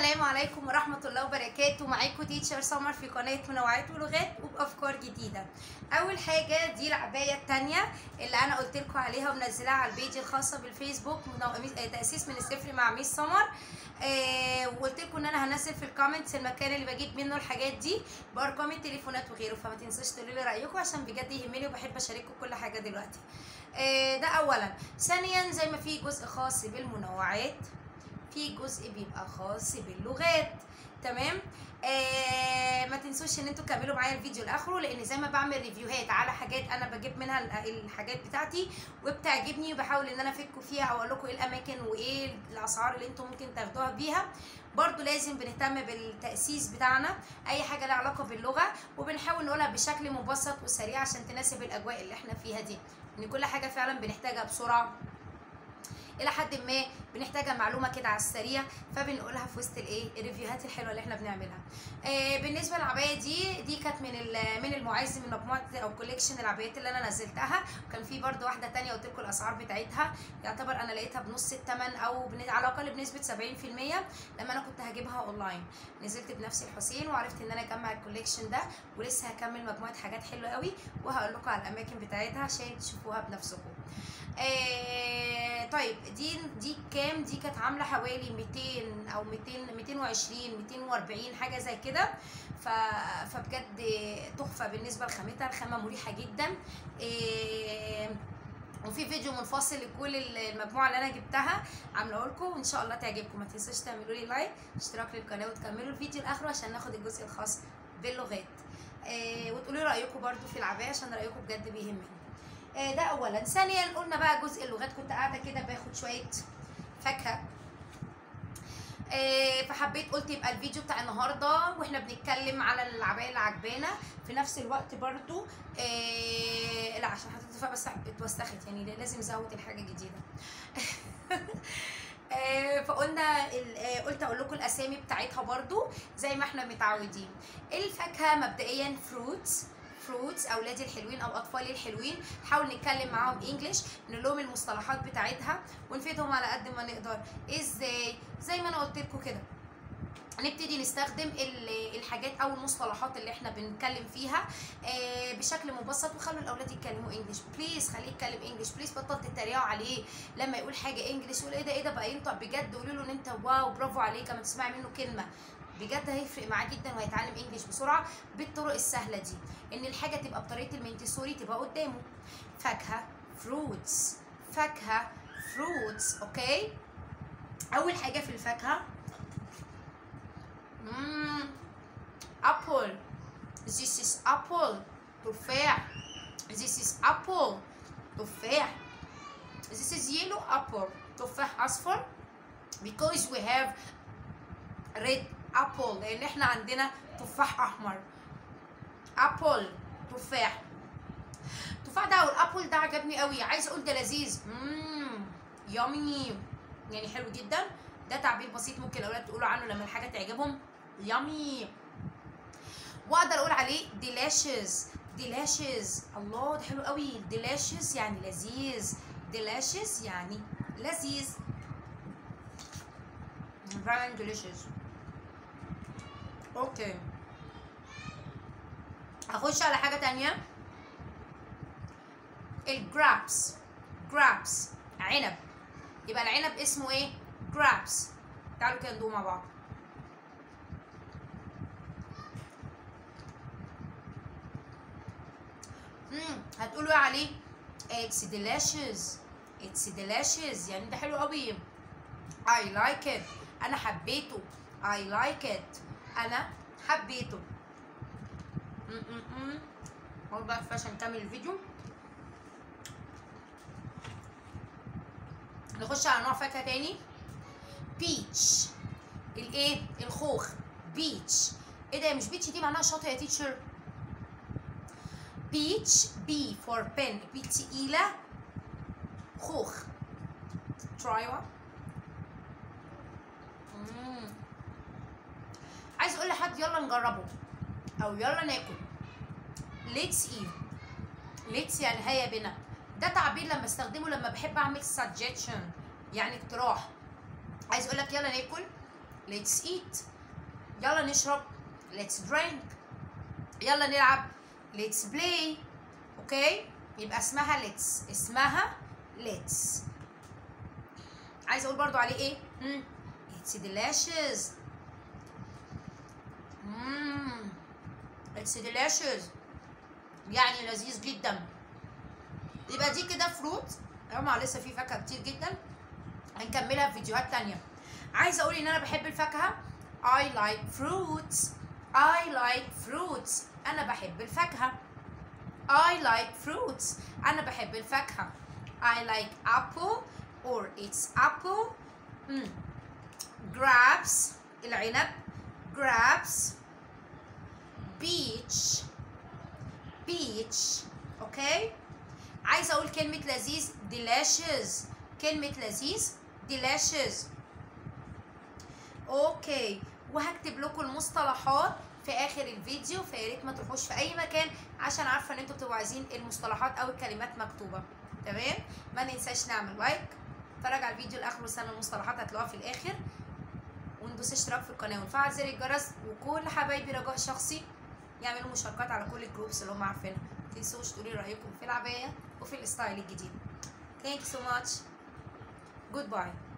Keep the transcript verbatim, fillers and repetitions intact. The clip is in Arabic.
السلام عليكم ورحمة الله وبركاته. معاكم تيتشر سمر في قناة منوعات ولغات وبأفكار جديدة. أول حاجة دي العباية التانية اللي أنا قلت لكم عليها ومنزلاها على البيج الخاصة بالفيسبوك، تأسيس من الصفر مع ميس سمر. آه وقلت لكم ان انا هنزل في الكومنتس المكان اللي بجيب منه الحاجات دي بارقام التليفونات وغيره، فما تنسوش تقولوا لي رايكم عشان بجد يهمني وبحب اشارككم كل حاجه دلوقتي. آه ده اولا. ثانيا، زي ما في جزء خاص بالمنوعات في جزء بيبقى خاص باللغات، تمام؟ آه ما تنسوش ان انتوا تكملوا معايا الفيديو لاخره، لان زي ما بعمل ريفيوهات على حاجات انا بجيب منها الحاجات بتاعتي وبتعجبني وبحاول ان انا افكوا فيها او اقول لكم ايه الاماكن وايه الاسعار اللي انتوا ممكن تاخدوها بيها. برضو لازم بنهتم بالتأسيس بتاعنا، اي حاجه لها علاقه باللغه، وبنحاول نقولها بشكل مبسط وسريع عشان تناسب الاجواء اللي احنا فيها دي، ان كل حاجه فعلا بنحتاجها بسرعه الى حد ما، بنحتاجها معلومه كده على السريع، فبنقولها في وسط الايه الريفيوهات الحلوه اللي احنا بنعملها. آه بالنسبه للعبايه دي دي كانت من من المعز من مجموعه او كوليكشن العبايات اللي انا نزلتها، وكان في برده واحده ثانيه قلت لكم الاسعار بتاعتها، يعتبر انا لقيتها بنص الثمن او بن... على الاقل بنسبه سبعين في المية لما انا كنت هجيبها اونلاين. نزلت بنفسي الحسين وعرفت ان انا اجمع الكوليكشن ده، ولسه هكمل مجموعه حاجات حلوه قوي وهقول لكم على الاماكن بتاعتها عشان تشوفوها بنفسكم. آه طيب دي دي كام؟ دي كانت عامله حوالي ميتين او ميتين ميتين وعشرين ميتين واربعين حاجه زي كده، ف فبجد تحفه بالنسبه لخامتها، الخامه مريحه جدا. آه وفي فيديو منفصل لكل المجموعه اللي انا جبتها عامله لكم وان شاء الله تعجبكم. ما تنسوش تعملوا لي لايك اشتراك للقناه وتكملوا الفيديو لاخره عشان ناخد الجزء الخاص باللغات. آه وتقولوا رايكم برده في العبايه عشان رايكم بجد بيهمني. آه ده اولا. ثانيا، قلنا بقى جزء اللغات، كنت قاعده كده باخد شويه فاكهه، آه فحبيت قلت يبقى الفيديو بتاع النهارده واحنا بنتكلم على العبايه اللي عجبانا، في نفس الوقت برضو آه لا عشان حطيتها بس اتوسخت، يعني لازم ازود الحاجه جديده. آه فقلنا آه قلت اقول لكم الاسامي بتاعتها برضو زي ما احنا متعودين. الفاكهه مبدئيا فروتس فروتس اولادي الحلوين او اطفالي الحلوين، حاول نتكلم معاهم انجلش، نقول لهم المصطلحات بتاعتها ونفيدهم على قد ما نقدر. ازاي؟ زي ما انا قلت لكم كده، نبتدي نستخدم الحاجات او المصطلحات اللي احنا بنتكلم فيها بشكل مبسط، وخلوا الاولاد يتكلموا انجلش. بليز خليه يتكلم انجلش، بليز بطل تتريقوا عليه لما يقول حاجه انجلش، يقول ايه ده ايه ده بقى ينطق بجد، قولوا له ان انت واو برافو عليك اما تسمعي منه كلمه، بجد هيفرق معاه جدا وهيتعلم انجلش بسرعه بالطرق السهله دي. ان الحاجه تبقى بطريقه المنتسوري تبقى قدامه، فاكهه فروتس، فاكهه فروتس. اوكي، اول حاجه في الفاكهه امم ابل، this is apple، تفاح، this is apple، تفاح، this is yellow apple، تفاح اصفر، because we have red apple، لان احنا عندنا تفاح احمر. ابل تفاح، التفاح ده او الابل ده عجبني قوي، عايز اقول ده لذيذ، امم يامي، يعني حلو جدا. ده تعبير بسيط ممكن الاولاد تقولوا عنه لما الحاجه تعجبهم، يامي. واقدر اقول عليه ديلاشيز، ديلاشيز، الله ده حلو قوي، ديلاشيز يعني لذيذ، ديلاشيز يعني لذيذ، فعلا ديلاشيز. اوكي، هخش على حاجه تانية، الجرابس، جرابس عنب، يبقى العنب اسمه ايه؟ جرابس. تعالوا كده ندوق مع بعض. امم هتقولوا عليه it's delicious، it's delicious يعني ده حلو قوي، I like it، انا حبيته، I like it، انا حبيته. امم اقعد بقى كفايه عشان نكمل الفيديو. نخش على نوع فاكهه تاني، بيتش، الايه؟ الخوخ، بيتش. ايه ده؟ مش بيتش دي معناها شاطئ يا تيتشر؟ بيتش، بي فور بن، بي تقيله، خوخ. ترايوا. امم عايز اقول لحد يلا نجربه او يلا ناكل، ليتس ايت، ليتس يعني هيا بنا، ده تعبير لما استخدمه لما بحب اعمل سجيشن، يعني اقتراح، عايز اقول لك يلا ناكل، let's eat. يلا نشرب let's drink. يلا نلعب let's play. اوكي يبقى اسمها let's، اسمها let's. عايزه اقول برضو عليه ايه؟ مم. it's delicious. مم. it's delicious يعني لذيذ جدا. يبقى دي كده فروت. طبعا لسه في فاكهه كتير جدا هنكملها في فيديوهات تانية. عايزه اقول ان انا بحب الفاكهه. I like fruits. I like fruits. انا بحب الفاكهه. I like fruits. انا بحب الفاكهه. I like apple or it's apple. mm. grapes العنب. grapes. peach. peach. اوكي عايزه اقول كلمه لذيذ delicious. كلمه لذيذ delicious. اوكي وهكتب لكم المصطلحات في اخر الفيديو، فيا ريت ما تروحوش في اي مكان عشان عارفه ان انتوا بتبقوا عايزين المصطلحات او الكلمات مكتوبه. تمام. ما ننساش نعمل لايك، اتفرج على الفيديو لاخره واستنى المصطلحات هتلاقوها في الاخر، وندوس اشتراك في القناه ونفعل زر الجرس. وكل حبايبي رجاء شخصي يعملوا مشاركات على كل الجروبس اللي هم عارفينها. متنسوش تقولي رايكم في العبايه وفي الستايل الجديد. Thank you so much. Goodbye.